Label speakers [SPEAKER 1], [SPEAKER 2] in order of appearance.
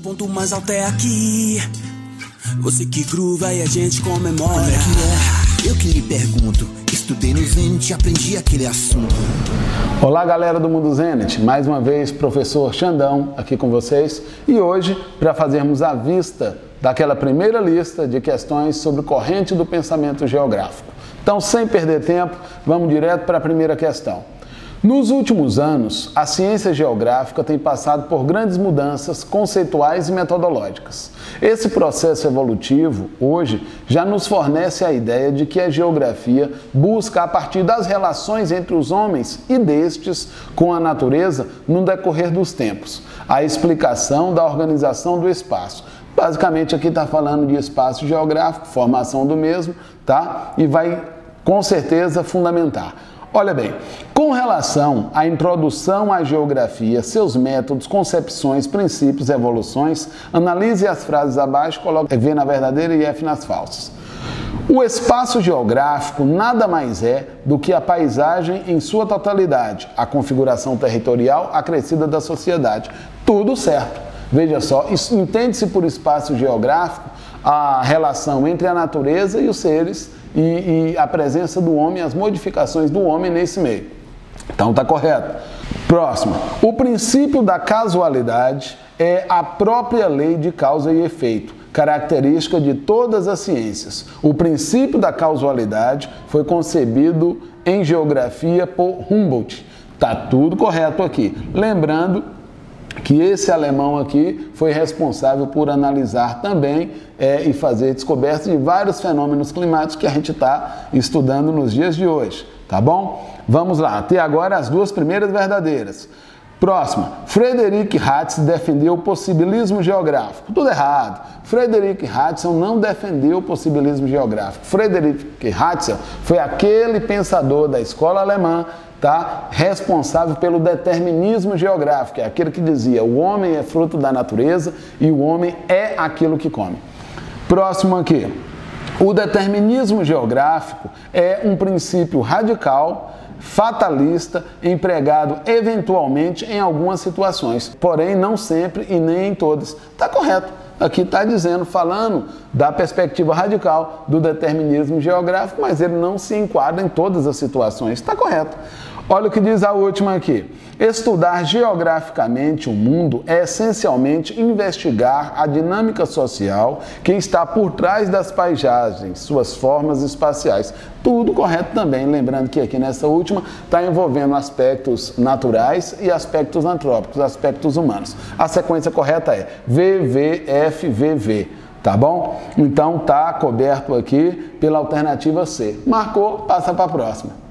[SPEAKER 1] ponto mais alto é aqui. Você que gruva e a gente comemora.
[SPEAKER 2] Como é que é? Eu que lhe pergunto. Estudei no Zenit e aprendi aquele assunto.
[SPEAKER 3] Olá, galera do Mundo Zenit. Mais uma vez, professor Xandão aqui com vocês. E hoje, para fazermos a vista daquela primeira lista de questões sobre corrente do pensamento geográfico. Então, sem perder tempo, vamos direto para a primeira questão. Nos últimos anos, a ciência geográfica tem passado por grandes mudanças conceituais e metodológicas. Esse processo evolutivo, hoje, já nos fornece a ideia de que a geografia busca, a partir das relações entre os homens e destes com a natureza, no decorrer dos tempos, a explicação da organização do espaço. Basicamente, aqui está falando de espaço geográfico, formação do mesmo, tá? E vai, com certeza, fundamentar. Olha bem, com relação à introdução à geografia, seus métodos, concepções, princípios, evoluções, analise as frases abaixo, coloque V na verdadeira e F nas falsas. O espaço geográfico nada mais é do que a paisagem em sua totalidade, a configuração territorial acrescida da sociedade. Tudo certo. Veja só, entende-se por espaço geográfico a relação entre a natureza e os seres e a presença do homem, as modificações do homem nesse meio. Então tá correto. Próximo. O princípio da casualidade é a própria lei de causa e efeito, característica de todas as ciências. O princípio da causalidade foi concebido em geografia por Humboldt. Tá tudo correto aqui. Lembrando que esse alemão aqui foi responsável por analisar também e fazer descobertas de vários fenômenos climáticos que a gente está estudando nos dias de hoje, tá bom? Vamos lá, até agora as duas primeiras verdadeiras. Próxima, Frederick Hartz defendeu o possibilismo geográfico. Tudo errado. Frederick Hartz não defendeu o possibilismo geográfico. Frederick Hartz foi aquele pensador da escola alemã, tá, responsável pelo determinismo geográfico, é aquele que dizia o homem é fruto da natureza e o homem é aquilo que come. Próximo aqui. O determinismo geográfico é um princípio radical, fatalista, empregado eventualmente em algumas situações, porém não sempre e nem em todas. Está correto. Aqui está dizendo, falando da perspectiva radical do determinismo geográfico, mas ele não se enquadra em todas as situações. Está correto. Olha o que diz a última aqui. Estudar geograficamente o mundo é essencialmente investigar a dinâmica social que está por trás das paisagens, suas formas espaciais. Tudo correto também, lembrando que aqui nessa última está envolvendo aspectos naturais e aspectos antrópicos, aspectos humanos. A sequência correta é VVFVV, tá bom? Então tá coberto aqui pela alternativa C. Marcou, passa para a próxima.